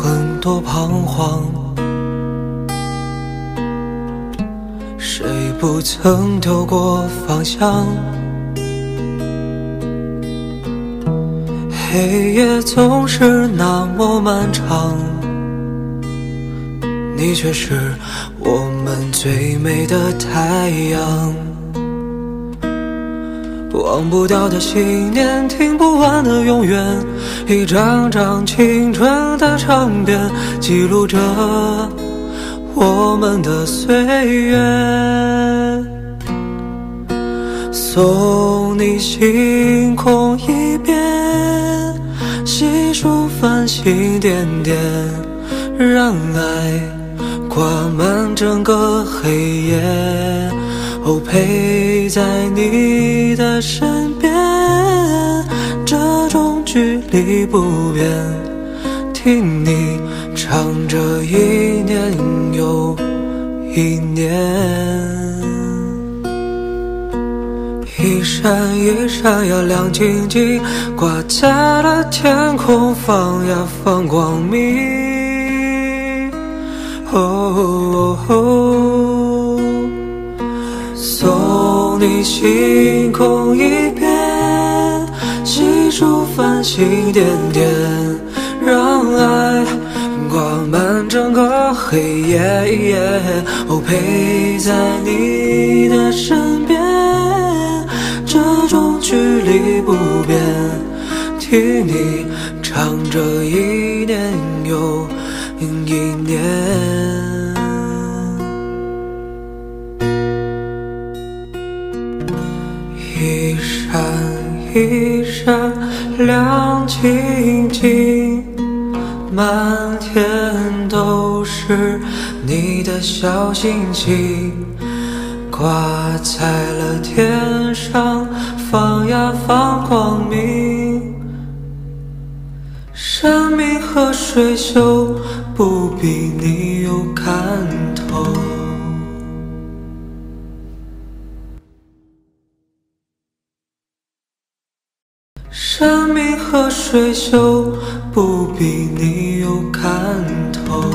很多彷徨，谁不曾丢过方向？黑夜总是那么漫长，你却是我们最美的太阳。忘不掉的信念，听不完的永远，一张张青春的唱片，记录着我们的岁月。送你星空一遍，细数繁星点点，让爱挂满整个黑夜。哦，陪在你的身边，这种距离不变，听你唱着一年又一年。一闪一闪呀亮晶晶，挂在了天空，放呀放光明。哦哦哦，送你星空一遍，细数繁星点点，让爱挂满整个黑夜。哦，陪在你的身边，这种距离不变，听你唱着一年又一年。一闪一闪亮晶晶，满天都是你的小星星，挂在了天上，放呀放光明。山明和水秀，不比你有看头。山明和水秀，不比你有看头。